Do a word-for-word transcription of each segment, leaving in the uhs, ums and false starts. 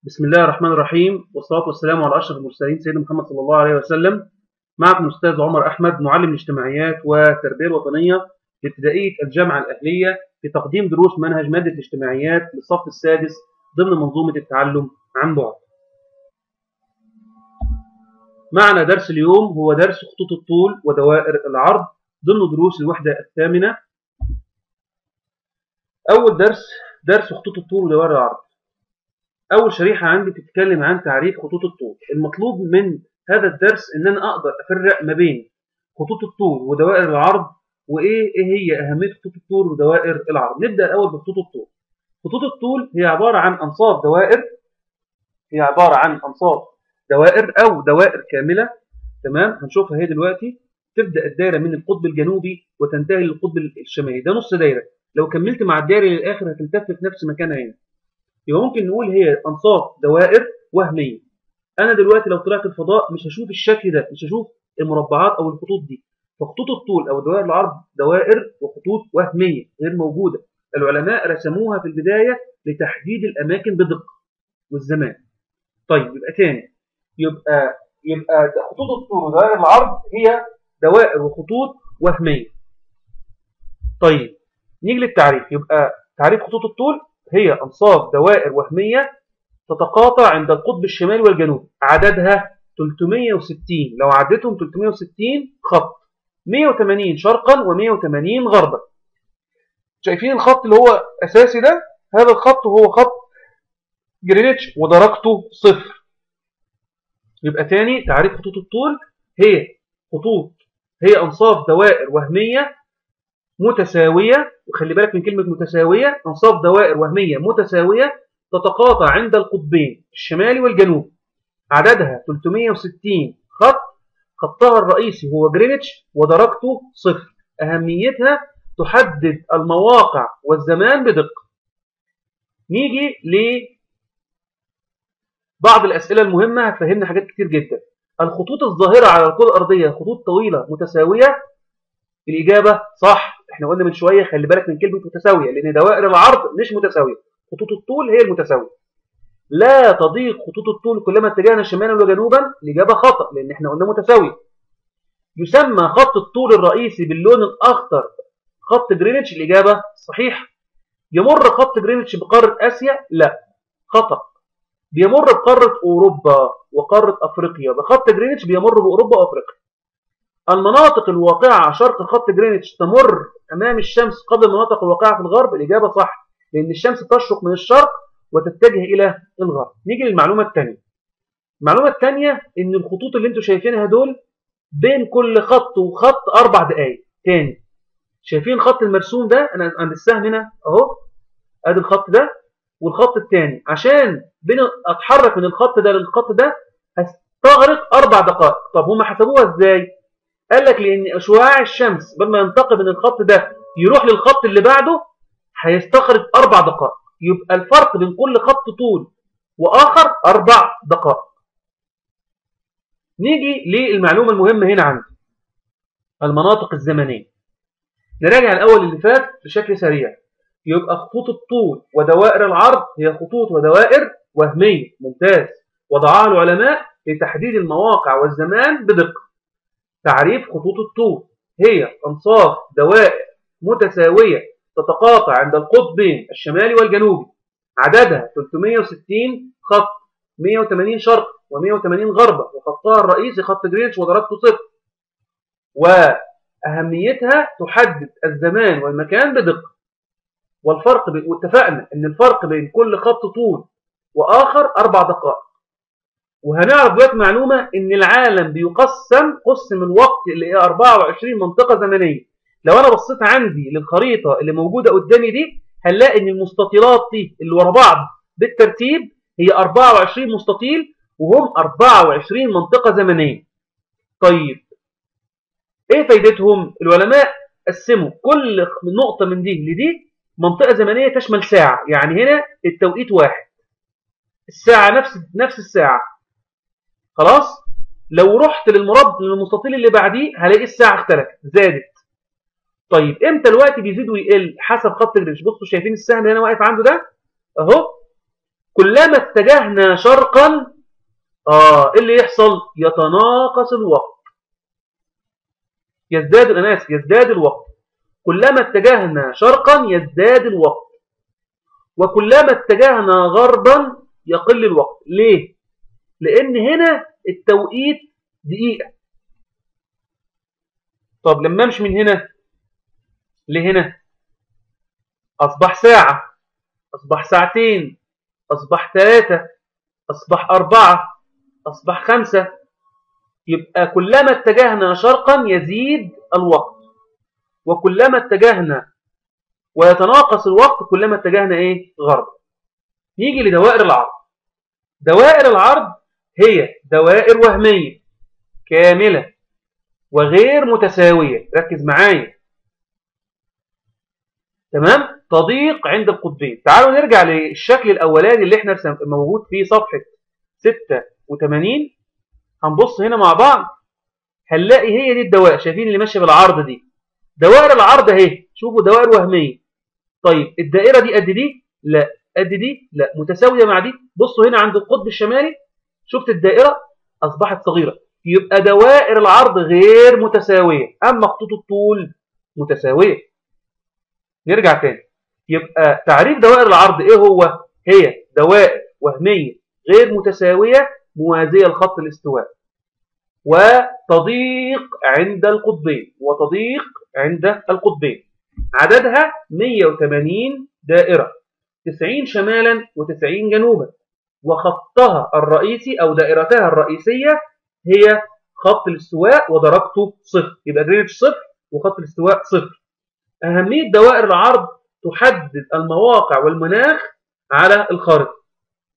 بسم الله الرحمن الرحيم، والصلاة والسلام على أشرف المرسلين سيدنا محمد صلى الله عليه وسلم. معكم الأستاذ عمر أحمد، معلم الاجتماعيات والتربية الوطنية لابتدائية الجامعة الأهلية، في تقديم دروس منهج مادة الاجتماعيات للصف السادس ضمن منظومة التعلم عن بعد. معنا درس اليوم هو درس خطوط الطول ودوائر العرض ضمن دروس الوحدة الثامنة. أول درس درس خطوط الطول ودوائر العرض. أول شريحة عندي بتتكلم عن تعريف خطوط الطول. المطلوب من هذا الدرس إن أنا أقدر أفرق ما بين خطوط الطول ودوائر العرض، وإيه إيه هي أهمية خطوط الطول ودوائر العرض. نبدأ الأول بخطوط الطول. خطوط الطول هي عبارة عن أنصاف دوائر هي عبارة عن أنصاف دوائر أو دوائر كاملة. تمام، هنشوفها هي دلوقتي. تبدأ الدائرة من القطب الجنوبي وتنتهي للقطب الشمالي، ده نص دايرة. لو كملت مع الدائرة للآخر هتلتف في نفس مكانها هنا. يبقى ممكن نقول هي أنصاف دوائر وهمية. أنا دلوقتي لو طلعت الفضاء مش هشوف الشكل ده، مش هشوف المربعات أو الخطوط دي. فخطوط الطول أو دوائر العرض دوائر وخطوط وهمية غير موجودة. العلماء رسموها في البداية لتحديد الأماكن بدقة والزمان. طيب يبقى تاني، يبقى يبقى خطوط الطول ودوائر العرض هي دوائر وخطوط وهمية. طيب نيجي للتعريف. يبقى تعريف خطوط الطول هي أنصاف دوائر وهمية تتقاطع عند القطب الشمالي والجنوبي، عددها ثلاثمائة وستين. لو عدتهم ثلاثمائة وستين خط، مائة وثمانين شرقا ومائة وثمانين غربا. شايفين الخط اللي هو أساسي ده؟ هذا الخط هو خط جرينتش ودرجته صفر. يبقى تاني، تعريف خطوط الطول هي خطوط هي أنصاف دوائر وهمية متساوية. وخلي بالك من كلمة متساوية. أنصاف دوائر وهمية متساوية تتقاطع عند القطبين الشمالي والجنوبي، عددها ثلاثمائة وستين خط. خطها الرئيسي هو جرينتش ودرجته صفر. أهميتها تحدد المواقع والزمان بدقة. نيجي لبعض الأسئلة المهمة هتفهمنا حاجات كتير جدا. الخطوط الظاهرة على الكرة الأرضية خطوط طويلة متساوية. الإجابة صح. احنا قلنا من شوية خلي بالك من كلمة متساوية، لأن دوائر العرض مش متساوية، خطوط الطول هي المتساوية. لا تضيق خطوط الطول كلما اتجهنا شمالا وجنوبا. الإجابة خطأ، لأن احنا قلنا متساوية. يسمى خط الطول الرئيسي باللون الأخضر خط جرينتش. الإجابة صحيحة. يمر خط جرينتش بقارة آسيا؟ لا، خطأ. بيمر بقارة أوروبا وقارة أفريقيا. بخط جرينتش بيمر بأوروبا وأفريقيا. المناطق الواقعة على شرق خط جرينتش تمر أمام الشمس قبل المناطق الواقعة في الغرب. الإجابة صح، لأن الشمس تشرق من الشرق وتتجه إلى الغرب. نيجي للمعلومة الثانية. المعلومة الثانية إن الخطوط اللي انتم شايفينها دول بين كل خط وخط أربع دقايق. تاني، شايفين الخط المرسوم ده؟ أنا عند السهم هنا أهو، أدي الخط ده والخط الثاني. عشان بين أتحرك من الخط ده للخط ده هستغرق أربع دقائق. طب هم حسبوها إزاي؟ قال لك لأن شعاع الشمس بدل ما ينتقل من الخط ده يروح للخط اللي بعده هيستغرق أربع دقائق. يبقى الفرق بين كل خط طول وآخر أربع دقائق. نيجي للمعلومة المهمة هنا عندي، المناطق الزمنية. نراجع الأول اللي فات بشكل سريع. يبقى خطوط الطول ودوائر العرض هي خطوط ودوائر وهمية. ممتاز. وضعها العلماء لتحديد المواقع والزمان بدقة. تعريف خطوط الطول هي أنصاف دوائر متساوية تتقاطع عند القطبين الشمالي والجنوبي، عددها ثلاثمائة وستين خط، مائة وثمانين شرق ومائة وثمانين غربا، وخطها الرئيسي خط جرينتش ودرجته صفر. وأهميتها تحدد الزمان والمكان بدقة. والفرق بين واتفقنا إن الفرق بين كل خط طول وآخر أربع دقائق. وهنعرف دلوقتي معلومة إن العالم بيقسم قسم الوقت اللي هي أربعة وعشرين منطقة زمنية. لو أنا بصيت عندي للخريطة اللي موجودة قدامي دي هنلاقي إن المستطيلات دي اللي ورا بعض بالترتيب هي أربعة وعشرين مستطيل، وهم أربعة وعشرين منطقة زمنية. طيب إيه فايدتهم؟ العلماء قسموا كل نقطة من دي لدي منطقة زمنية تشمل ساعة. يعني هنا التوقيت واحد، الساعة نفس نفس الساعة. خلاص. لو رحت للمربع للمستطيل اللي بعديه هلاقي الساعة اختلفت، زادت. طيب امتى الوقت بيزيد ويقل؟ حسب خط جرينتش. بصوا شايفين السهم اللي انا واقف عنده ده اهو، كلما اتجهنا شرقا اه إيه اللي يحصل؟ يتناقص الوقت، يزداد انا اسف يزداد الوقت. كلما اتجهنا شرقا يزداد الوقت، وكلما اتجهنا غربا يقل الوقت. ليه؟ لان هنا التوقيت دقيقة. طب لما امشي من هنا لهنا اصبح ساعة، اصبح ساعتين، اصبح ثلاثة، اصبح اربعة، اصبح خمسة. يبقى كلما اتجهنا شرقا يزيد الوقت، وكلما اتجهنا ويتناقص الوقت كلما اتجهنا ايه؟ غرب. نيجي لدوائر العرض. دوائر العرض هي دوائر وهمية كاملة وغير متساوية. ركز معايا. تمام؟ تضيق عند القطبين. تعالوا نرجع للشكل الاولاني اللي احنا موجود في صفحة ستة وثمانين. هنبص هنا مع بعض هنلاقي هي دي الدوائر. شايفين اللي ماشيه بالعرض دي؟ دوائر العرض اهي. شوفوا دوائر وهميه. طيب الدائره دي قد دي؟ لا. قد دي؟ لا. متساويه مع دي. بصوا هنا عند القطب الشمالي، شفت الدائره اصبحت صغيره. يبقى دوائر العرض غير متساويه، اما خطوط الطول متساويه. نرجع تاني. يبقى تعريف دوائر العرض ايه هو؟ هي دوائر وهميه غير متساويه موازيه لخط الاستواء، وتضيق عند القطبين، وتضيق عند القطبين. عددها مئة وثمانين دائرة، تسعين شمالا وتسعين جنوبا، وخطها الرئيسي أو دائرتها الرئيسية هي خط الاستواء ودرجته صفر. يبقى جرينتش صفر وخط الاستواء صفر. أهمية دوائر العرض تحدد المواقع والمناخ على الخارطة.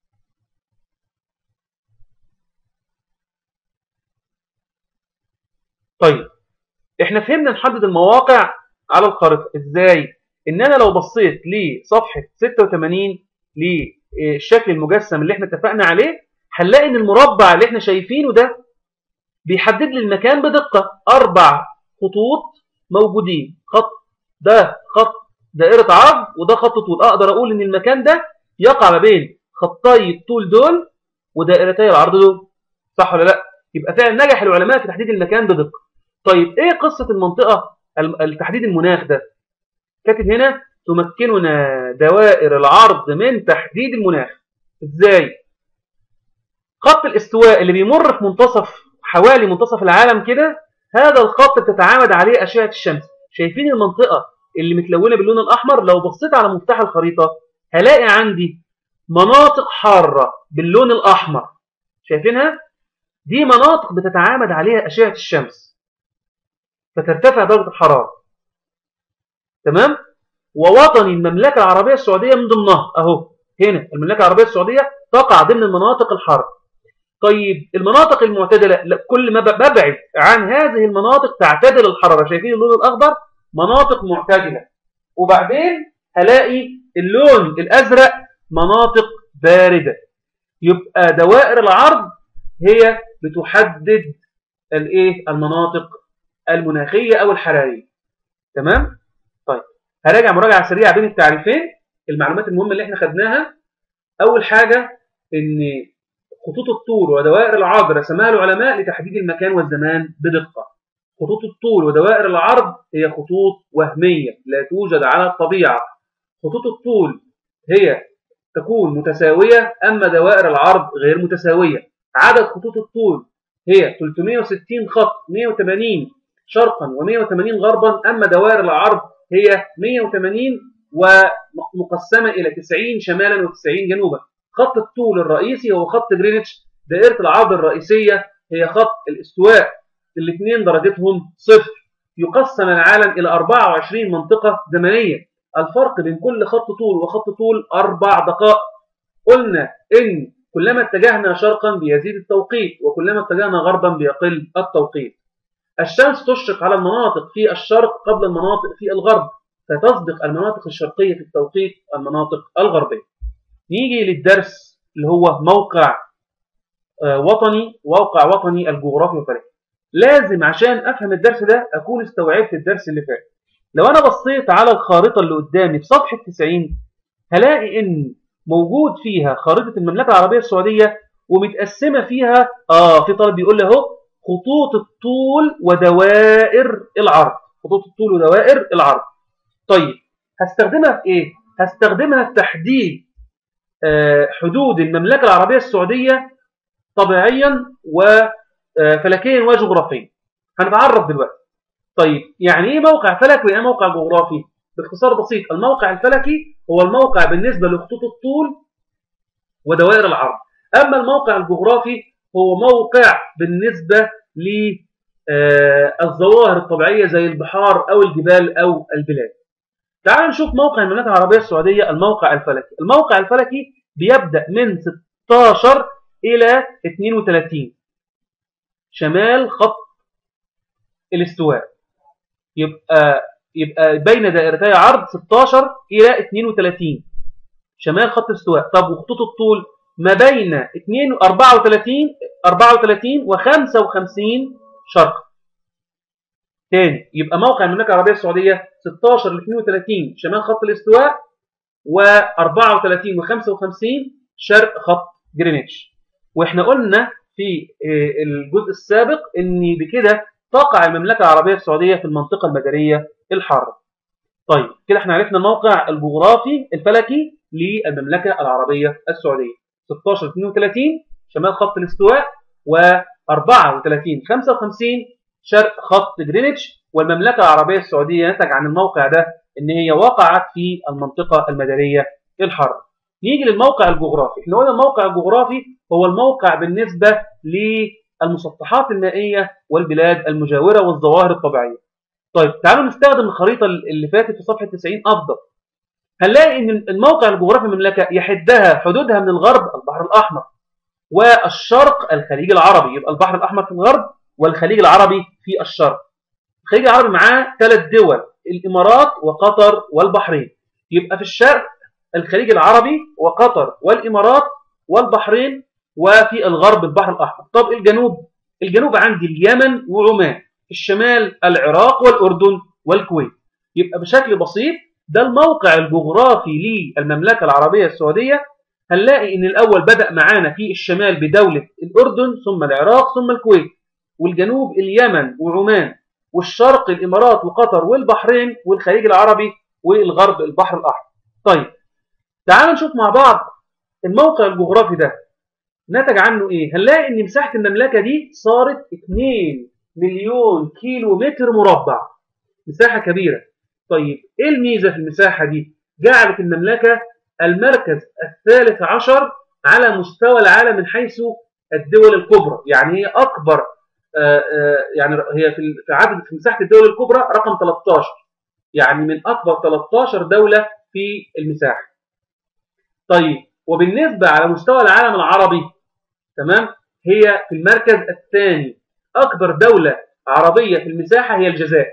طيب احنا فهمنا نحدد المواقع على الخارطة ازاي؟ ان انا لو بصيت لصفحة ستة وثمانين للشكل المجسم اللي احنا اتفقنا عليه، هنلاقي ان المربع اللي احنا شايفينه ده بيحدد لي المكان بدقة. اربع خطوط موجودين، خط ده خط دائرة عرض وده خط طول. اقدر اقول ان المكان ده يقع ما بين خطي الطول دول ودائرتي العرض دول. صح ولا لا؟ يبقى فعلا نجح العلماء في تحديد المكان بدقة. طيب ايه قصة المنطقة التحديد المناخ ده؟ كاتب هنا تمكننا دوائر العرض من تحديد المناخ. ازاي؟ خط الاستواء اللي بيمر في منتصف حوالي منتصف العالم كده، هذا الخط بتتعامد عليه أشعة الشمس. شايفين المنطقة اللي متلونة باللون الأحمر؟ لو بصيت على مفتاح الخريطة هلاقي عندي مناطق حارة باللون الأحمر. شايفينها؟ دي مناطق بتتعامد عليها أشعة الشمس فترتفع درجة الحرارة. تمام؟ ووطني المملكة العربية السعودية من ضمنها اهو. هنا المملكة العربية السعودية تقع ضمن المناطق الحارة. طيب المناطق المعتدلة، لا، كل ما ببعد عن هذه المناطق تعتدل الحرارة. شايفين اللون الأخضر؟ مناطق معتدلة. وبعدين هلاقي اللون الأزرق مناطق باردة. يبقى دوائر العرض هي بتحدد الايه؟ المناطق المناخية أو الحرارية. تمام؟ طيب هراجع مراجعة سريعة بين التعريفين. المعلومات المهمة اللي احنا خدناها، أول حاجة إن خطوط الطول ودوائر العرض رسمها العلماء لتحديد المكان والزمان بدقة. خطوط الطول ودوائر العرض هي خطوط وهمية لا توجد على الطبيعة. خطوط الطول هي تكون متساوية، أما دوائر العرض غير متساوية. عدد خطوط الطول هي ثلاثمئة وستين خط، مئة وثمانين شرقا ومئة وثمانين غربا، أما دوائر العرض هي مئة وثمانين ومقسمة إلى تسعين شمالا وتسعين جنوبا. خط الطول الرئيسي هو خط جرينتش. دائرة العرض الرئيسية هي خط الاستواء، الاثنين درجتهم صفر. يقسم العالم إلى أربعة وعشرين منطقة زمنية. الفرق بين كل خط طول وخط طول أربع دقائق. قلنا إن كلما اتجهنا شرقا بيزيد التوقيت، وكلما اتجهنا غربا بيقل التوقيت. الشمس تشرق على المناطق في الشرق قبل المناطق في الغرب، فتسبق المناطق الشرقية في التوقيت المناطق الغربية. نيجي للدرس اللي هو موقع وطني، موقع وطني الجغرافيا والفلك. لازم عشان أفهم الدرس ده أكون استوعبت الدرس اللي فات. لو أنا بصيت على الخارطة اللي قدامي في صفحة تسعين هلاقي إن موجود فيها خريطة المملكة العربية السعودية ومتقسمة فيها اه في طالب بيقول لي اهو خطوط الطول ودوائر العرض. خطوط الطول ودوائر العرض. طيب هستخدمها في ايه؟ هستخدمها في تحديد آه حدود المملكة العربية السعودية طبيعيا وفلكيا وجغرافيا. هنتعرف دلوقتي. طيب يعني ايه موقع فلكي وايه موقع جغرافي؟ باختصار بسيط، الموقع الفلكي هو الموقع بالنسبة لخطوط الطول ودوائر العرض. أما الموقع الجغرافي هو موقع بالنسبة للظواهر الطبيعية زي البحار أو الجبال أو البلاد. تعالوا نشوف موقع المملكة العربية السعودية الموقع الفلكي. الموقع الفلكي بيبدأ من ستاشر إلى اثنين وثلاثين شمال خط الاستواء. يبقى يبقى بين دائرتي عرض ستاشر إلى اثنين وثلاثين شمال خط الاستواء. طب وخطوط الطول ما بين أربعة وثلاثين أربعة وثلاثين وخمسة وخمسين شرقا. تاني يبقى موقع المملكة العربية السعودية ستاشر ل اثنين وثلاثين شمال خط الاستواء و34 و55 شرق خط جرينتش. واحنا قلنا في الجزء السابق ان بكده تقع المملكة العربية السعودية في المنطقة المدارية الحارة. طيب كده احنا عرفنا الموقع الجغرافي الفلكي للمملكة العربية السعودية ستاشر ل اثنين وثلاثين شمال خط الاستواء و34 خمسة وخمسين شرق خط جرينتش. والمملكة العربية السعودية نتج عن الموقع ده ان هي وقعت في المنطقة المدارية الحارة. نيجي للموقع الجغرافي. احنا قلنا الموقع الجغرافي هو الموقع بالنسبة للمسطحات المائية والبلاد المجاورة والظواهر الطبيعية. طيب تعالوا نستخدم الخريطة اللي فاتت في صفحة تسعين أفضل. هنلاقي ان الموقع الجغرافي المملكة يحدها حدودها من الغرب البحر الأحمر والشرق الخليج العربي. يبقى البحر الأحمر في الغرب والخليج العربي في الشرق. الخليج العربي معاه ثلاث دول، الإمارات وقطر والبحرين. يبقى في الشرق الخليج العربي وقطر والإمارات والبحرين، وفي الغرب البحر الأحمر. طب الجنوب؟ الجنوب عندي اليمن وعمان، في الشمال العراق والأردن والكويت. يبقى بشكل بسيط ده الموقع الجغرافي للمملكة العربية السعودية. هنلاقي ان الأول بدأ معانا في الشمال بدولة الأردن ثم العراق ثم الكويت، والجنوب اليمن وعمان، والشرق الإمارات وقطر والبحرين، والخليج العربي، والغرب البحر الأحمر. طيب تعالوا نشوف مع بعض الموقع الجغرافي ده نتج عنه ايه. هنلاقي ان مساحة المملكة دي صارت اثنين مليون كيلو متر مربع، مساحة كبيرة. طيب ايه الميزة في المساحة دي؟ جعلت المملكة المركز الثالث عشر على مستوى العالم من حيث الدول الكبرى. يعني هي اكبر آآ آآ يعني هي في عدد في مساحة الدول الكبرى رقم ثلاثة عشر، يعني من اكبر ثلاثة عشر دولة في المساحة. طيب وبالنسبة على مستوى العالم العربي تمام، هي في المركز الثاني. أكبر دولة عربية في المساحة هي الجزائر.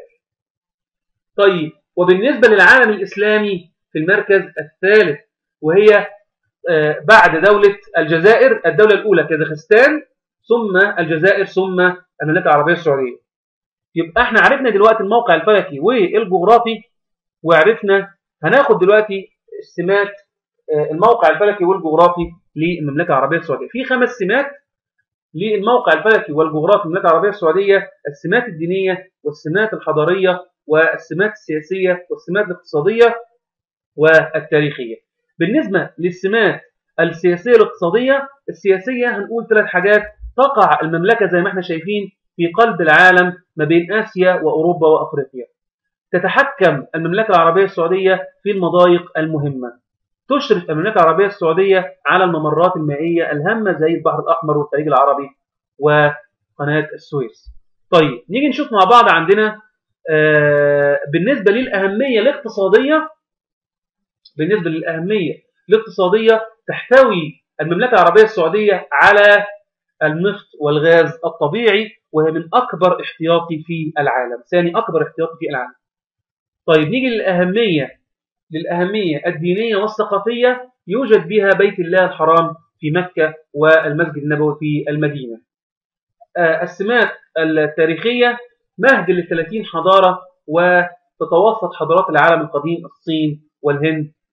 طيب وبالنسبة للعالم الإسلامي في المركز الثالث، وهي بعد دولة الجزائر الدولة الأولى كازاخستان، ثم الجزائر، ثم المملكة العربية السعودية. يبقى احنا عرفنا دلوقتي الموقع الفلكي والجغرافي، وعرفنا هناخد دلوقتي السمات الموقع الفلكي والجغرافي للمملكة العربية السعودية. في خمس سمات للموقع الفلكي والجغرافي للمملكة العربية السعودية: السمات الدينية، والسمات الحضارية، والسمات السياسية، والسمات الاقتصادية والتاريخية. بالنسبة للسمات السياسية الاقتصادية، السياسية هنقول ثلاث حاجات. تقع المملكة زي ما احنا شايفين في قلب العالم ما بين آسيا وأوروبا وأفريقيا. تتحكم المملكة العربية السعودية في المضايق المهمة. تشرف المملكة العربية السعودية على الممرات المائية الهامة زي البحر الأحمر والخليج العربي وقناة السويس. طيب نيجي نشوف مع بعض عندنا آه بالنسبة للأهمية الاقتصادية. بالنسبة للأهمية الاقتصادية تحتوي المملكة العربية السعودية على النفط والغاز الطبيعي، وهي من أكبر احتياطي في العالم، ثاني أكبر احتياطي في العالم. طيب نيجي للأهمية للأهمية الدينية والثقافية. يوجد بها بيت الله الحرام في مكة والمسجد النبوي في المدينة. السمات التاريخية: مهد للثلاثين حضارة، وتتوسط حضارات العالم القديم الصين والهند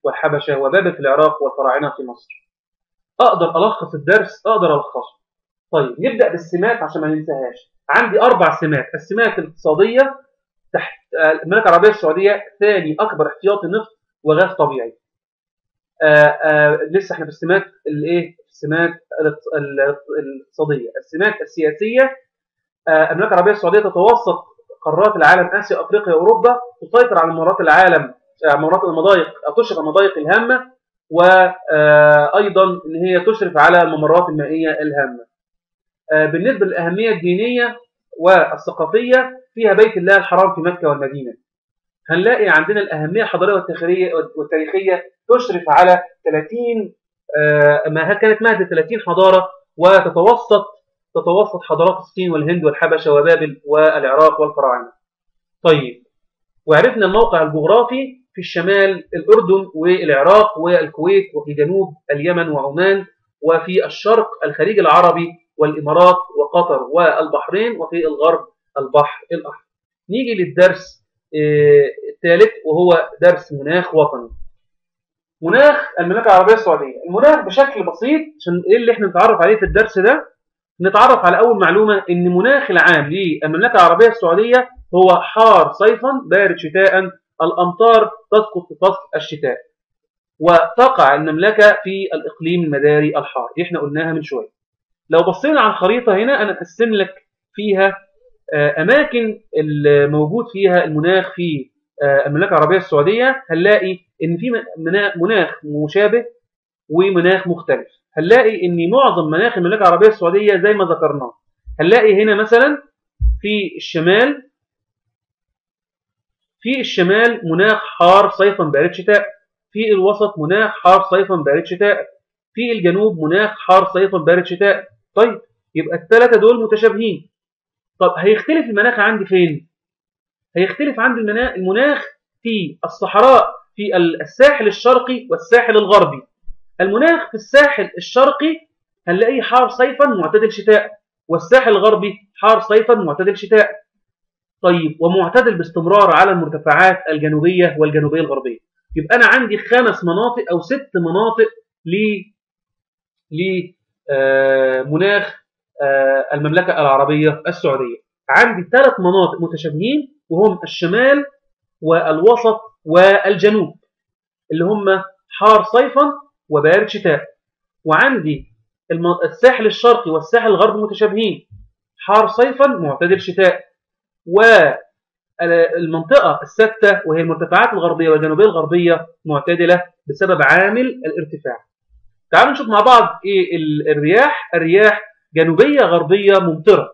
والحبشة وبابل في العراق والفراعنة في مصر. أقدر ألخص الدرس؟ أقدر ألخصه. طيب نبدأ بالسمات عشان ما ننساهاش. عندي أربع سمات. السمات الاقتصادية تحت المملكة العربية السعودية ثاني أكبر احتياطي نفط وغاز طبيعي. آآ آآ لسه احنا في السمات الايه؟ السمات الاقتصادية. السمات السياسية، المملكة العربية السعودية تتوسط قارات العالم آسيا أفريقيا أوروبا، تسيطر على ممرات العالم ممرات المضايق أو تشرف على المضايق الهامة، وأيضا إن هي تشرف على الممرات المائية الهامة. بالنسبة للأهمية الدينية والثقافية فيها بيت الله الحرام في مكة والمدينة. هنلاقي عندنا الأهمية الحضارية والتاريخية والتاريخية تشرف على ثلاثين ما كانت مهد ثلاثين حضارة، وتتوسط تتوسط حضارات الصين والهند والحبشة وبابل والعراق والفراعنة. طيب، وعرفنا الموقع الجغرافي في الشمال الأردن والعراق والكويت، وفي جنوب اليمن وعمان، وفي الشرق الخليج العربي والإمارات وقطر والبحرين، وفي الغرب البحر الأحمر. نيجي للدرس الثالث وهو درس مناخ وطني. مناخ المملكة العربية السعودية. المناخ بشكل بسيط عشان ايه اللي احنا نتعرف عليه في الدرس ده؟ نتعرف على أول معلومة إن مناخ العام للمملكة العربية السعودية هو حار صيفا بارد شتاء، الأمطار تسقط في فصل الشتاء، وتقع المملكة في الإقليم المداري الحار. دي احنا قلناها من شوية. لو بصينا على الخريطة هنا أنا أقسم لك فيها أماكن الموجود فيها المناخ في المملكة العربية السعودية. هنلاقي إن في مناخ مشابه ومناخ مختلف. هنلاقي إن معظم مناخ المملكة العربية السعودية زي ما ذكرناه. هنلاقي هنا مثلا في الشمال في الشمال مناخ حار صيفا بارد شتاء، في الوسط مناخ حار صيفا بارد شتاء، في الجنوب مناخ حار صيفا بارد شتاء. طيب يبقى الثلاثة دول متشابهين. طب هيختلف المناخ عندي فين؟ هيختلف عندي المناخ في الصحراء، في الساحل الشرقي والساحل الغربي. المناخ في الساحل الشرقي هنلاقيه حار صيفا معتدل شتاء، والساحل الغربي حار صيفا معتدل شتاء. طيب ومعتدل باستمرار على المرتفعات الجنوبية والجنوبية الغربية. يبقى أنا عندي خمس مناطق أو ست مناطق لمناخ المملكة العربية السعودية. عندي ثلاث مناطق متشابهين وهم الشمال والوسط والجنوب، اللي هم حار صيفا وبارد شتاء. وعندي الساحل الشرقي والساحل الغربي متشابهين، حار صيفا معتدل شتاء. والمنطقة السادسة وهي المرتفعات الغربية والجنوبية الغربية معتدلة بسبب عامل الارتفاع. تعالوا نشوف مع بعض ايه الرياح. الرياح جنوبية غربية ممطرة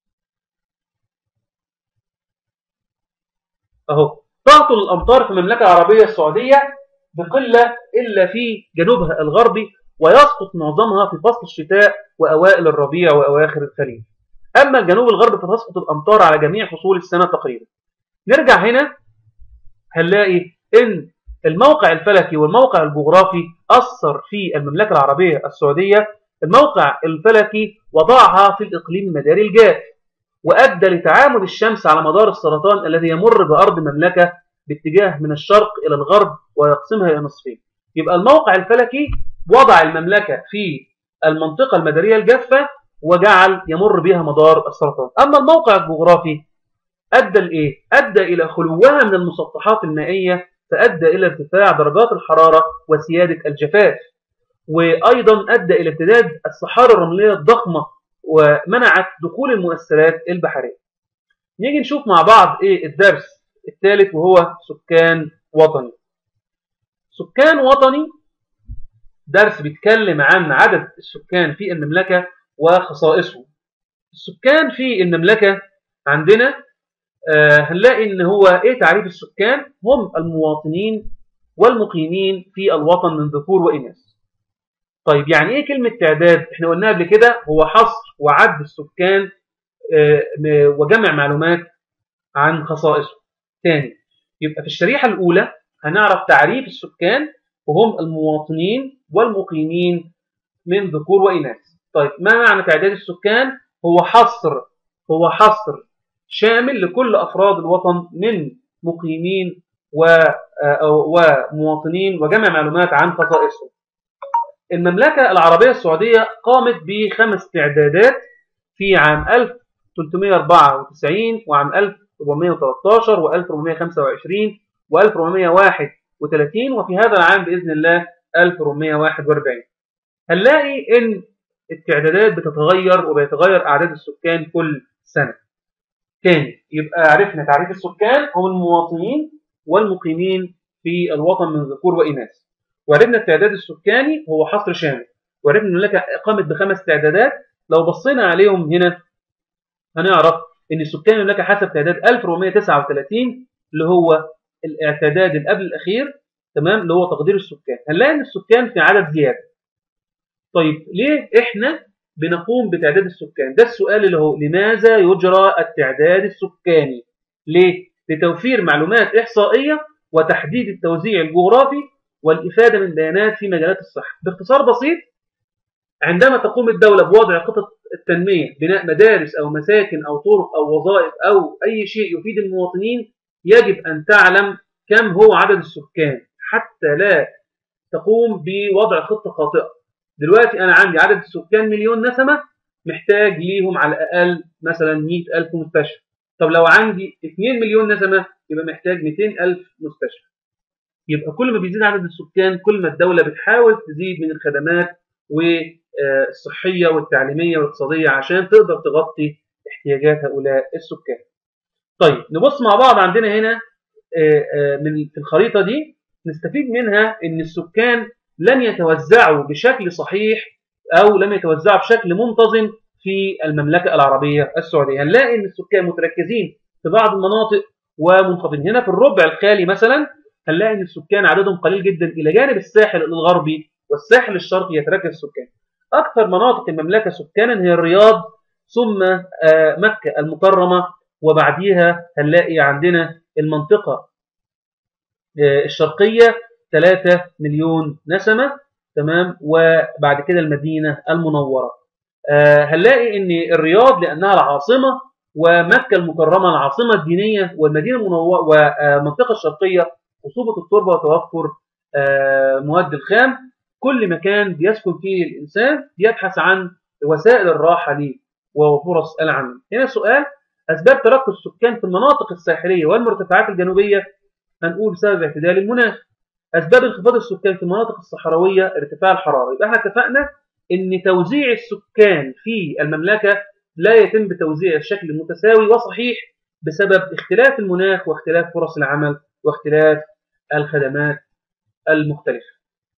اهو. تهطل الامطار في المملكة العربية السعودية بقلة الا في جنوبها الغربي، ويسقط معظمها في فصل الشتاء واوائل الربيع واواخر الخريف. اما الجنوب الغربي فتسقط الامطار على جميع فصول السنة تقريبا. نرجع هنا هنلاقي ان الموقع الفلكي والموقع الجغرافي أثر في المملكة العربية السعودية. الموقع الفلكي وضعها في الإقليم المداري الجاف، وأدى لتعامد الشمس على مدار السرطان الذي يمر بأرض المملكة باتجاه من الشرق إلى الغرب ويقسمها إلى نصفين. يبقى الموقع الفلكي وضع المملكة في المنطقة المدارية الجافة وجعل يمر بها مدار السرطان. أما الموقع الجغرافي أدى لإيه؟ أدى إلى خلوها من المسطحات المائية، فأدى إلى ارتفاع درجات الحرارة وسيادة الجفاف، وأيضا أدى إلى امتداد الصحاري الرملية الضخمة ومنعت دخول المؤثرات البحرية. نيجي نشوف مع بعض إيه الدرس الثالث وهو سكان وطني. سكان وطني درس بيتكلم عن عدد السكان في المملكة وخصائصهم. السكان في المملكة عندنا آه هنلاقي ان هو ايه تعريف السكان؟ هم المواطنين والمقيمين في الوطن من ذكور واناث. طيب يعني ايه كلمة تعداد؟ احنا قلنا قبل كده هو حصر وعد السكان آه وجمع معلومات عن خصائصهم. تاني يبقى في الشريحة الاولى هنعرف تعريف السكان وهم المواطنين والمقيمين من ذكور واناث. طيب ما معنى تعداد السكان؟ هو حصر هو حصر شامل لكل أفراد الوطن من مقيمين ومواطنين وجمع معلومات عن خصائصهم. المملكة العربية السعودية قامت بخمس تعدادات في عام ألف وثلاثمائة وأربعة وتسعين وعام ألف وأربعمائة وثلاثة عشر وألف وأربعمائة وخمسة وعشرين وألف وأربعمائة وواحد وثلاثين وفي هذا العام بإذن الله ألف وأربعمائة وواحد وأربعين. هنلاقي إن التعدادات بتتغير وبيتغير أعداد السكان كل سنة. تاني يبقى عرفنا تعريف السكان هم المواطنين والمقيمين في الوطن من ذكور وإناث، وعرفنا التعداد السكاني هو حصر شامل، وعرفنا ان المملكه قامت بخمس تعدادات. لو بصينا عليهم هنا هنعرف ان سكان المملكه حسب تعداد ألف وأربعمائة وتسعة وثلاثين اللي هو الاعتداد اللي قبل الاخير، تمام، اللي هو تقدير السكان، هنلاقي ان السكان في عدد زياده. طيب ليه احنا بنقوم بتعداد السكان؟ ده السؤال اللي هو لماذا يجرى التعداد السكاني؟ ليه؟ لتوفير معلومات احصائيه وتحديد التوزيع الجغرافي والإفادة من بيانات في مجالات الصحة. باختصار بسيط، عندما تقوم الدولة بوضع خطط التنمية، بناء مدارس أو مساكن أو طرق أو وظائف أو أي شيء يفيد المواطنين، يجب أن تعلم كم هو عدد السكان حتى لا تقوم بوضع خطة خاطئة. دلوقتي أنا عندي عدد السكان مليون نسمة، محتاج ليهم على الأقل مثلا مئة ألف مستشفى. طب لو عندي اثنين مليون نسمة يبقى محتاج مئتين ألف مستشفى. يبقى كل ما بيزيد عدد السكان كل ما الدولة بتحاول تزيد من الخدمات والصحية والتعليمية والاقتصادية عشان تقدر تغطي احتياجات هؤلاء السكان. طيب نبص مع بعض عندنا هنا من في الخريطة دي نستفيد منها ان السكان لم يتوزعوا بشكل صحيح او لم يتوزعوا بشكل منتظم في المملكة العربية السعودية. هنلاقي ان السكان متركزين في بعض المناطق ومنخفضين. هنا في الربع الخالي مثلا هنلاقي ان السكان عددهم قليل جدا، الى جانب الساحل الغربي والساحل الشرقي يتركز السكان. اكثر مناطق المملكه سكانا هي الرياض، ثم مكه المكرمه، وبعديها هنلاقي عندنا المنطقه الشرقيه ثلاثة مليون نسمه، تمام، وبعد كده المدينه المنوره. هنلاقي ان الرياض لانها العاصمه، ومكه المكرمه العاصمه الدينيه، والمدينه المنوره والمنطقه الشرقيه خصوبة التربة وتوفر مواد الخام. كل مكان بيسكن فيه الإنسان بيبحث عن وسائل الراحة ليه وفرص العمل. هنا سؤال: أسباب تركز السكان في المناطق الساحلية والمرتفعات الجنوبية؟ هنقول بسبب اعتدال المناخ. أسباب انخفاض السكان في المناطق الصحراوية؟ ارتفاع الحرارة. يبقى احنا اتفقنا إن توزيع السكان في المملكة لا يتم بتوزيع بشكل متساوي وصحيح بسبب اختلاف المناخ واختلاف فرص العمل واختلاف الخدمات المختلفة.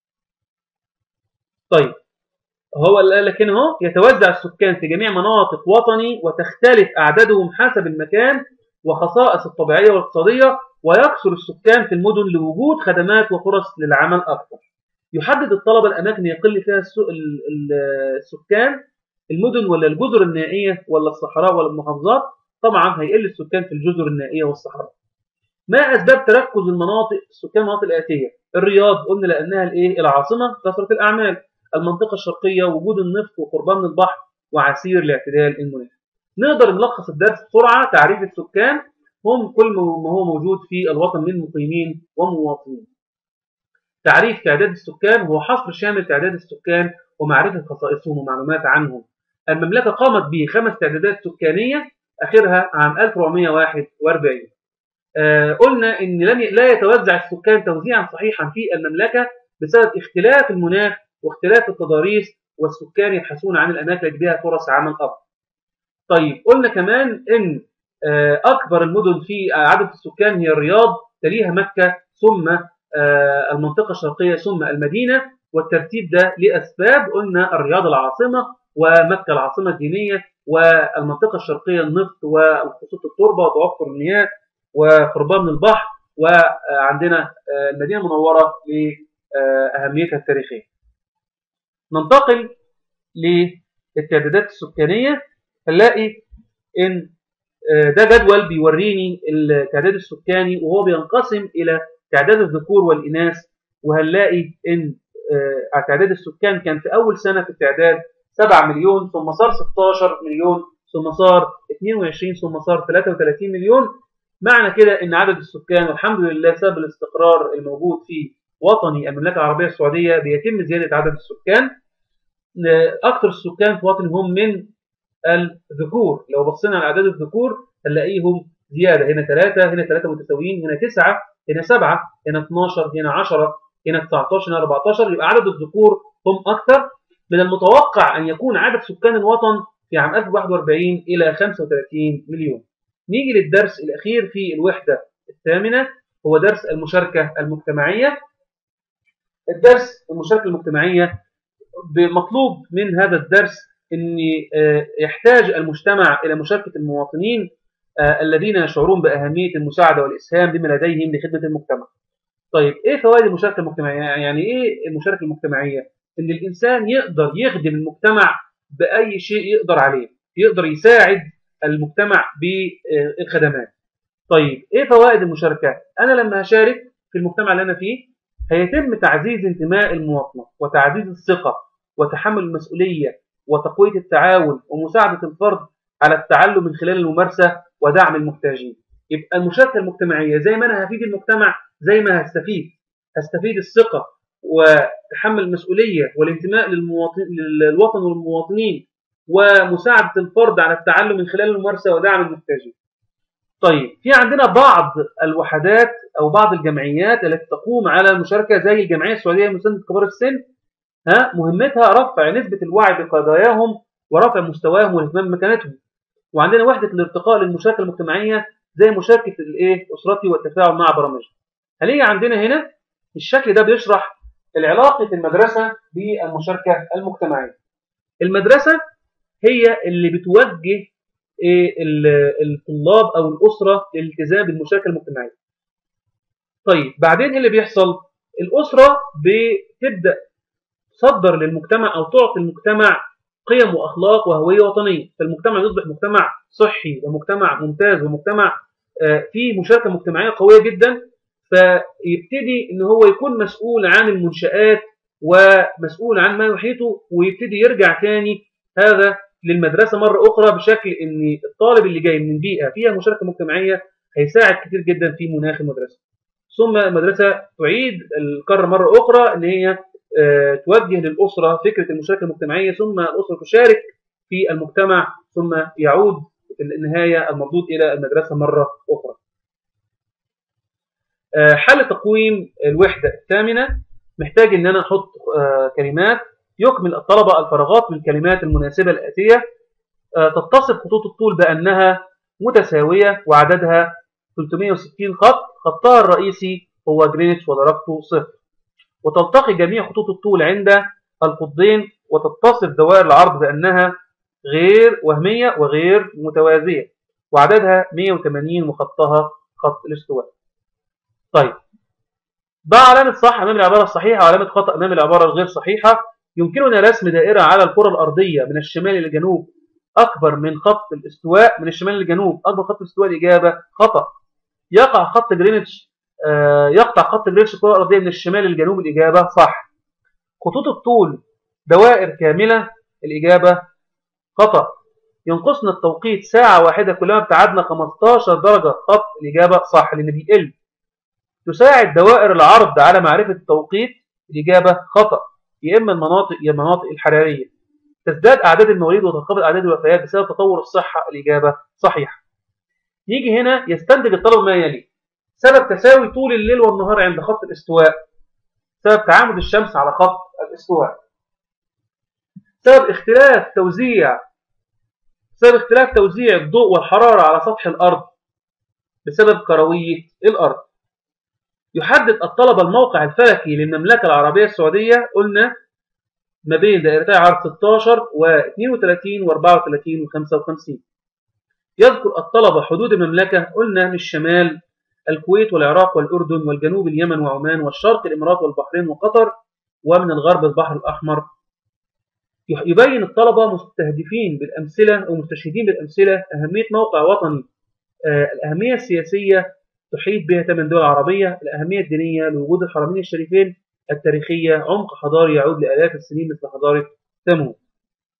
طيب هو لكن هو يتوزع السكان في جميع مناطق وطني وتختلف أعدادهم حسب المكان وخصائص الطبيعية والاقتصادية، ويكثر السكان في المدن لوجود خدمات وفرص للعمل أكثر. يحدد الطلبة الأماكن يقل فيها السكان، المدن ولا الجزر النائية ولا الصحراء ولا المحافظات؟ طبعا هيقل السكان في الجزر النائية والصحراء. ما أسباب تركز المناطق السكان المناطق الآتية؟ الرياض قلنا لأنها الإيه؟ العاصمة، كثرة الأعمال. المنطقة الشرقية وجود النفط وقربها من البحر وعسير لاعتدال المناخ. نقدر نلخص الدرس بسرعة. تعريف السكان هم كل ما هو موجود في الوطن من مقيمين ومواطنين. تعريف تعداد السكان هو حصر شامل تعداد السكان ومعرفة خصائصهم ومعلومات عنهم. المملكة قامت بخمس تعدادات سكانية آخرها عام ألف وأربعمائة وواحد وأربعين. آه قلنا ان لم ي... لا يتوزع السكان توزيعا صحيحا في المملكه بسبب اختلاف المناخ واختلاف التضاريس، والسكان يبحثون عن الاماكن اللي بها فرص عمل افضل. طيب قلنا كمان ان آه اكبر المدن في عدد السكان هي الرياض، تليها مكه، ثم آه المنطقه الشرقيه، ثم المدينه. والترتيب ده لاسباب، قلنا الرياض العاصمه، ومكه العاصمه الدينيه، والمنطقه الشرقيه النفط وخصوص التربه وتوفر المياه وقربها من البحر، وعندنا المدينة المنورة لأهميتها التاريخية. ننتقل للتعدادات السكانية. هنلاقي إن ده جدول بيوريني التعداد السكاني وهو بينقسم إلى تعداد الذكور والإناث. وهنلاقي إن تعداد السكان كان في أول سنة في التعداد سبعة مليون، ثم صار ستة عشر مليون، ثم صار اثنين وعشرين، ثم صار ثلاثة وثلاثين مليون. معنى كده ان عدد السكان والحمد لله بسبب الاستقرار الموجود في وطني المملكه العربيه السعوديه بيتم زياده عدد السكان. اكثر السكان في وطني هم من الذكور. لو بصينا على اعداد الذكور هنلاقيهم زياده، هنا ثلاثة، هنا ثلاثة متساويين، هنا تسعة، هنا سبعة، هنا اثناشر، هنا عشرة، هنا تسعتاشر، هنا أربعتاشر. يبقى عدد الذكور هم اكثر. من المتوقع ان يكون عدد سكان الوطن في عام ألف وواحد وأربعين الى خمسة وثلاثين مليون. نيجي للدرس الاخير في الوحده الثامنه، هو درس المشاركه المجتمعيه. الدرس المشاركه المجتمعيه بمطلوب من هذا الدرس ان يحتاج المجتمع الى مشاركه المواطنين الذين يشعرون باهميه المساعده والاسهام بما لديهم لخدمه المجتمع. طيب ايه فوائد المشاركه المجتمعيه؟ يعني ايه المشاركه المجتمعيه؟ ان الانسان يقدر يخدم المجتمع باي شيء يقدر عليه، يقدر يساعد المجتمع بالخدمات. طيب ايه فوائد المشاركه؟ انا لما هشارك في المجتمع اللي انا فيه هيتم تعزيز انتماء المواطنه وتعزيز الثقه وتحمل المسؤوليه وتقويه التعاون ومساعده الفرد على التعلم من خلال الممارسه ودعم المحتاجين. يبقى المشاركه المجتمعيه زي ما انا هفيد المجتمع زي ما هستفيد هستفيد الثقه وتحمل المسؤوليه والانتماء للمواطن للوطن والمواطنين ومساعده الفرد على التعلم من خلال الممارسه ودعم المحتاجين. طيب في عندنا بعض الوحدات او بعض الجمعيات التي تقوم على المشاركه زي الجمعيه السعوديه لمسانده كبار السن. ها مهمتها رفع نسبه الوعي بقضاياهم ورفع مستواهم والاهتمام بمكانتهم. وعندنا وحده الارتقاء للمشاركه المجتمعيه زي مشاركه الايه اسرتي والتفاعل مع برامجها. هنيجي عندنا هنا الشكل ده بيشرح العلاقه المدرسه بالمشاركه المجتمعيه. المدرسه هي اللي بتوجه الطلاب او الاسره للالتزام بالمشاركه المجتمعيه. طيب بعدين ايه اللي بيحصل؟ الاسره بتبدا تصدر للمجتمع او تعطي المجتمع قيم واخلاق وهويه وطنيه، فالمجتمع يصبح مجتمع صحي ومجتمع ممتاز ومجتمع فيه مشاركه مجتمعيه قويه جدا. فيبتدي ان هو يكون مسؤول عن المنشآت ومسؤول عن ما يحيطه، ويبتدي يرجع تاني هذا للمدرسه مره اخرى، بشكل ان الطالب اللي جاي من بيئه فيها مشاركه مجتمعيه هيساعد كتير جدا في مناخ المدرسه. ثم المدرسه تعيد الكره مره اخرى ان هي توجه للاسره فكره المشاركه المجتمعيه، ثم الاسره تشارك في المجتمع، ثم يعود في النهايه المردود الى المدرسه مره اخرى. حل تقويم الوحده الثامنه محتاج ان انا احط كلمات يكمل الطلبه الفراغات بالكلمات المناسبه الاتيه. تتصف خطوط الطول بانها متساويه وعددها ثلاثمائة وستين خط، خطها الرئيسي هو جرينتش ودرجته صفر. وتلتقي جميع خطوط الطول عند القطبين، وتتصف دوائر العرض بانها غير وهميه وغير متوازيه، وعددها مائة وثمانين وخطها خط الاستواء. طيب ضع علامة صح أمام العبارة الصحيحة وعلامة خطأ أمام العبارة الغير صحيحة. يمكننا رسم دائرة على الكرة الأرضية من الشمال إلى الجنوب أكبر من خط الاستواء. من الشمال للجنوب أكبر خط الاستواء، الإجابة خطأ. يقع خط جرينتش آه يقطع خط جرينتش الكرة الأرضية من الشمال للجنوب، الإجابة صح. خطوط الطول دوائر كاملة، الإجابة خطأ. ينقصنا التوقيت ساعة واحدة كلما ابتعدنا خمستاشر درجة خط، الإجابة صح لأن بيقل. تساعد دوائر العرض على معرفة التوقيت، الإجابة خطأ. يا إما المناطق يا المناطق الحرارية. تزداد أعداد المواليد وتنخفض أعداد الوفيات بسبب تطور الصحة، الإجابة صحيحة. يجي هنا يستنتج الطالب ما يلي: سبب تساوي طول الليل والنهار عند خط الاستواء، سبب تعامد الشمس على خط الاستواء، سبب اختلاف توزيع سبب اختلاف توزيع الضوء والحرارة على سطح الأرض بسبب كروية الأرض. يحدد الطلبة الموقع الفلكي للمملكة العربية السعودية، قلنا ما بين دائرتي عرض ستاشر واثنين وثلاثين وأربعة وثلاثين وخمسة وخمسين. يذكر الطلبة حدود المملكة، قلنا من الشمال الكويت والعراق والأردن، والجنوب اليمن وعمان، والشرق الإمارات والبحرين وقطر، ومن الغرب البحر الأحمر. يبين الطلبة مستهدفين بالأمثلة أو مستشهدين بالأمثلة أهمية موقع وطني، آه الأهمية السياسية تحيط بها ثمان دول عربية، الأهمية الدينية لوجود الحرمين الشريفين، التاريخية عمق حضاري يعود لآلاف السنين مثل حضارة ثمود.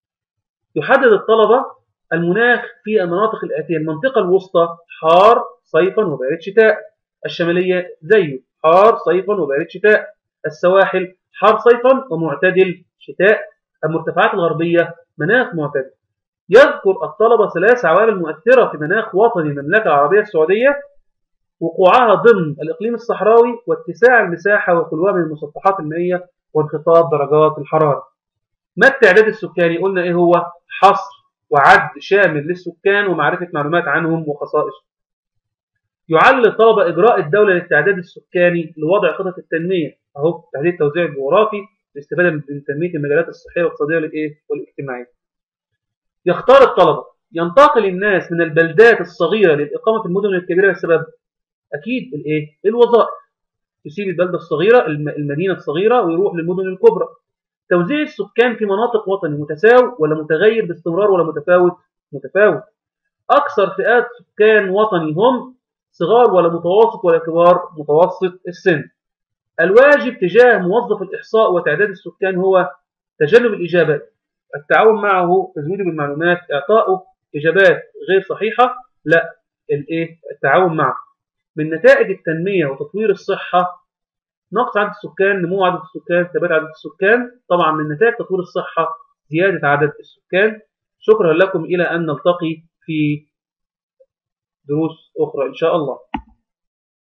يحدد الطلبة المناخ في المناطق الآتية: المنطقة الوسطى حار صيفا وبارد شتاء. الشمالية زيه حار صيفا وبارد شتاء. السواحل حار صيفا ومعتدل شتاء. المرتفعات الغربية مناخ معتدل. يذكر الطلبة ثلاث عوامل مؤثرة في مناخ وطني المملكة العربية السعودية: وقوعها ضمن الإقليم الصحراوي، واتساع المساحة وخلوها من المسطحات المائية، وانخفاض درجات الحرارة. ما التعداد السكاني؟ قلنا إيه هو؟ حصر وعد شامل للسكان ومعرفة معلومات عنهم وخصائصهم. يعلل الطلبة إجراء الدولة للتعداد السكاني لوضع خطط التنمية، أهو تحديد التوزيع الجغرافي لاستفادة من تنمية المجالات الصحية والاقتصادية والإيه؟ والاجتماعية. يختار الطلبة: ينتقل الناس من البلدات الصغيرة للإقامة في المدن الكبيرة بسبب أكيد الإيه؟ الوظائف. يسيب البلدة الصغيرة المدينة الصغيرة ويروح للمدن الكبرى. توزيع السكان في مناطق وطني متساوي ولا متغير باستمرار ولا متفاوت؟ متفاوت. أكثر فئات سكان وطني هم صغار ولا متوسط ولا كبار؟ متوسط السن. الواجب تجاه موظف الإحصاء وتعداد السكان هو تجنب الإجابات، التعاون معه، تزويده بالمعلومات، إعطائه إجابات غير صحيحة، لا الإيه؟ التعاون معه. من نتائج التنمية وتطوير الصحة: نقص عدد السكان، نمو عدد السكان، ثبات عدد السكان. طبعا من نتائج تطوير الصحة زيادة عدد السكان. شكرا لكم، إلى أن نلتقي في دروس أخرى إن شاء الله.